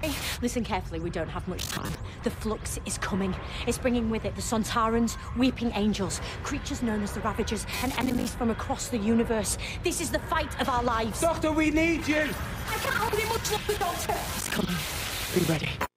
okay? Listen carefully, we don't have much time. The Flux is coming. It's bringing with it the Sontarans, Weeping Angels, creatures known as the Ravagers, and enemies from across the universe. This is the fight of our lives. Doctor, we need you! I can't hold it much longer, Doctor! It's coming. Be ready.